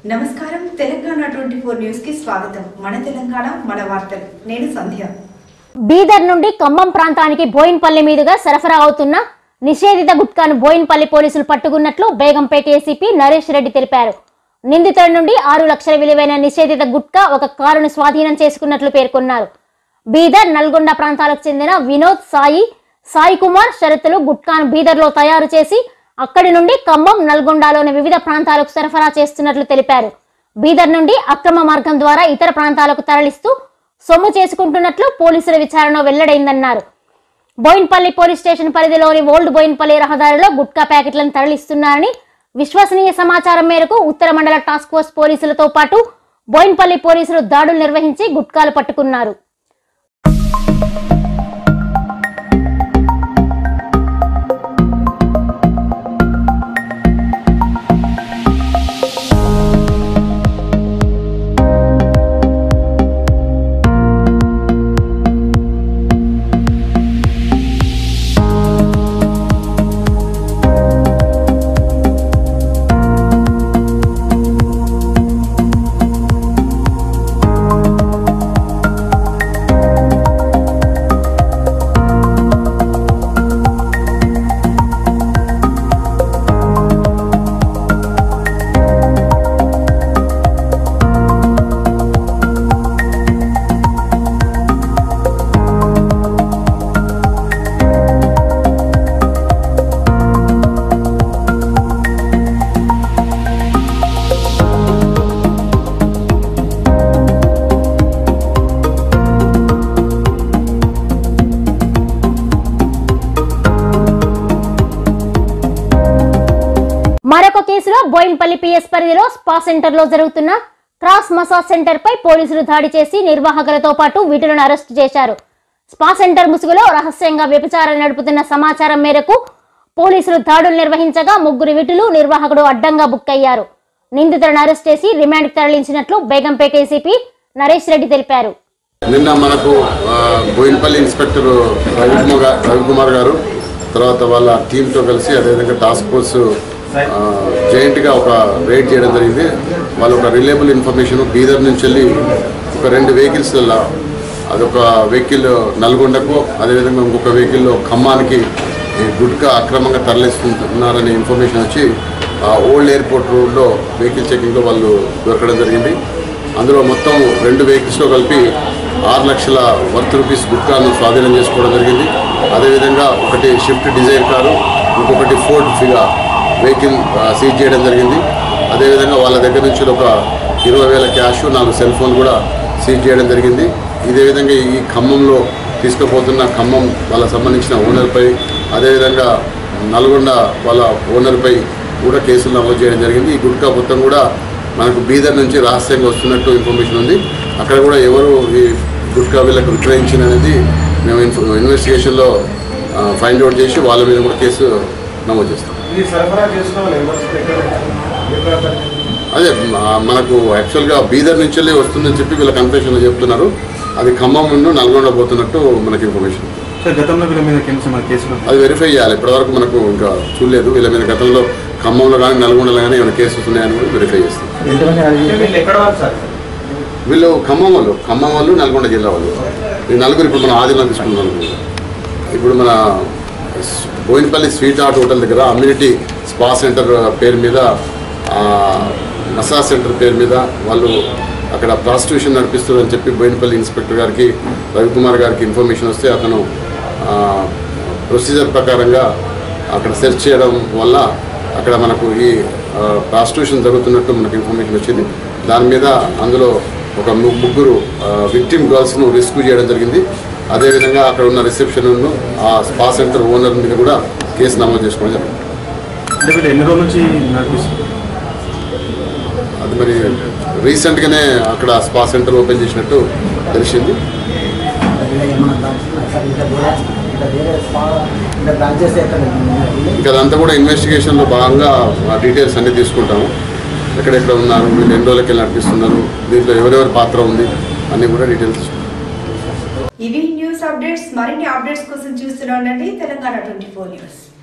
నమస్కారం తెలంగాణ 24 న్యూస్ కి స్వాగతం. మన తెలంగాణ మన వార్తలు. నేను సంధ్య. బీదర్ నుండి ఖమ్మం ప్రాంతానికి బోయిన్పల్లి మీదుగా సరఫరా అవుతున్న నిషేధిత గుట్కాను బోయిన్పల్లి పోలీసులు పట్టుకున్నట్లు బేగంపేట ఏసీపీ నరేష్ రెడ్డి తెలిపారు. నిందితుడి నుండి 6 లక్షల విలువైన నిషేధిత గుట్కా ఒక కారును స్వాధీనం చేసుకున్నట్లు పేర్కొన్నారు. బీదర్ నల్గొండ ప్రాంతాలకు చెందిన వినోద్ సాయి కుమార్ షరతులు గుట్కాను బీదర్లో తయారు చేసి అక్కడి నుండి ఖమ్మం నల్గొండలోని వివిధ ప్రాంతాలకు సరఫరా చేస్తున్నట్లు తెలిపారు. బీదర్ నుండి అక్రమ మార్గం ద్వారా ఇతర ప్రాంతాలకు తరలిస్తూ సొమ్ము చేసుకుంటున్నట్లు పోలీసుల విచారణలో వెల్లడైందన్నారు. బోయిన్పల్లి పోలీస్ స్టేషన్ పరిధిలోని ఓల్డ్ బోయిన్పల్లి రహదారిలో గుట్కా ప్యాకెట్లను తరలిస్తున్నారని విశ్వసనీయ సమాచారం మేరకు ఉత్తర మండల టాస్క్ ఫోర్స్ పోలీసులతో పాటు బోయిన్పల్లి పోలీసులు దాడులు నిర్వహించి గుట్కాలు పట్టుకున్నారు. మరొక కేసులో బోయిన్పల్లి పిఎస్ పరిధిలో స్పా సెంటర్ లో జరుగుతున్న క్రాస్ మసాజ్ సెంటర్ పై పోలీసులు దాడి చేసి నిర్వాహకులతో పాటు వీటులను అరెస్టు చేశారు. స్పా సెంటర్ ముసుగులో రహస్యంగా వ్యభిచారాలు నడుపుతున్న సమాచారం మేరకు పోలీసులు దాడులు నిర్వహించగా 3 వీటులు నిర్వాహకుడు అడ్డంగా బుక్ అయ్యారు. నిందితులను అరెస్ట్ చేసి రిమాండ్ కు తరలించినట్లు బేగంపేట ఏసీపీ నరేష్ రెడ్డి తెలిపారు. నిన్న మనకు బోయిన్పల్లి ఇన్స్పెక్టర్ రవికుమార్ గారు తర్వాత వాళ్ళ టీంతో కలిసి అదేవిధంగా టాస్క్ ఫోర్స్ జాయింట్గా ఒక రైడ్ చేయడం జరిగింది. వాళ్ళు ఒక రిలయబుల్ ఇన్ఫర్మేషన్ బీదర్ నుంచి వెళ్ళి ఒక 2 వెహికల్స్లలో అదొక వెహికల్ నల్గొండకు అదేవిధంగా ఇంకొక వెహికల్లో ఖమ్మానికి గుట్కా అక్రమంగా తరలిస్తున్నారనే ఇన్ఫర్మేషన్ వచ్చి ఓల్డ్ ఎయిర్పోర్ట్ రోడ్లో వెహికల్ చెకింగ్లో వాళ్ళు దొరకడం జరిగింది. అందులో మొత్తం 2 వెహికల్స్లో కలిపి 6 లక్షల వర్త్ రూపీస్ గుట్కాను స్వాధీనం చేసుకోవడం జరిగింది. అదేవిధంగా ఒకటి షిఫ్ట్ డిజైర్ కారు ఇంకొకటి ఫోర్డ్ ఫిగా వెహికల్ సీజ్ చేయడం జరిగింది. అదేవిధంగా వాళ్ళ దగ్గర నుంచి ఒక 20,000 క్యాష్ 4 సెల్ ఫోన్ కూడా సీజ్ చేయడం జరిగింది. ఇదే విధంగా ఈ ఖమ్మంలో తీసుకుపోతున్న ఖమ్మం వాళ్ళకు సంబంధించిన ఓనర్పై అదేవిధంగా నల్గొండ వాళ్ళ ఓనర్పై కూడా కేసులు నమోదు చేయడం జరిగింది. ఈ గుట్కా మొత్తం కూడా మనకు బీదర్ నుంచి రహస్యంగా వస్తున్నట్టు ఇన్ఫర్మేషన్ ఉంది. అక్కడ కూడా ఎవరు ఈ గుట్కా వీళ్ళకు విక్రయించినది మేము ఇన్వెస్టిగేషన్లో ఫైండ్ అవుట్ చేసి వాళ్ళ మీద కూడా కేసు నమోదు చేస్తాం. అదే మనకు యాక్చువల్గా బీదర్ నుంచి వస్తుందని చెప్పి వీళ్ళ కన్ఫెషన్లో చెప్తున్నారు. అది ఖమ్మం నుండి నల్గొండ పోతున్నట్టు మనకి ఇన్ఫర్మేషన్. అది వెరిఫై చేయాలి. ఇప్పటివరకు మనకు ఇంకా చూడలేదు. వీళ్ళ మీద గతంలో ఖమ్మంలో కానీ నల్గొండలో కానీ ఏమైనా కేసెస్ ఉన్నాయని కూడా వెరిఫై చేస్తాం. వీళ్ళు ఖమ్మం వాళ్ళు నల్గొండ జిల్లా వాళ్ళు. ఈ నలుగురు ఇప్పుడు మనం ఆదిలో తీసుకున్నాం. ఇప్పుడు మన బోయిన్పల్లి స్వీట్ ఆర్ట్ హోటల్ దగ్గర అమ్యూనిటీ స్పా సెంటర్ పేరు మీద మసాజ్ సెంటర్ పేరు మీద వాళ్ళు అక్కడ ప్రాస్టిట్యూషన్ నడిపిస్తున్నారని చెప్పి బోయిన్పల్లి ఇన్స్పెక్టర్ గారికి రవికుమార్ గారికి ఇన్ఫర్మేషన్ వస్తే అతను ప్రొసీజర్ ప్రకారంగా అక్కడ సెర్చ్ చేయడం వల్ల అక్కడ మనకు ఈ ప్రాస్టిట్యూషన్ జరుగుతున్నట్టు మనకు ఇన్ఫర్మేషన్ వచ్చింది. దాని మీద అందులో ఒక 3 విక్టిమ్ గర్ల్స్ను రెస్క్యూ చేయడం జరిగింది. అదేవిధంగా అక్కడ ఉన్న రిసెప్షన్ ఆ స్పా సెంటర్ ఓనర్ మీద కూడా కేసు నమోదు చేసుకోవడం జరిగింది. అది మరి రీసెంట్గానే అక్కడ స్పా సెంటర్ ఓపెన్ చేసినట్టు తెలిసింది. ఇంకా అదంతా కూడా ఇన్వెస్టిగేషన్లో భాగంగా డీటెయిల్స్ అన్నీ తీసుకుంటాము. ఎక్కడెక్కడ ఉన్నారు, వీళ్ళు ఎన్ని రోజులకి వెళ్ళి నడిపిస్తున్నారు, దీంట్లో ఎవరెవరి పాత్ర ఉంది అన్నీ కూడా డీటెయిల్స్ తీసుకుంటాం. ఇవి న్యూస్ అప్డేట్స్. మరిన్ని అప్డేట్స్ కోసం చూస్తూనే ఉండండి తెలంగాణ 24 న్యూస్.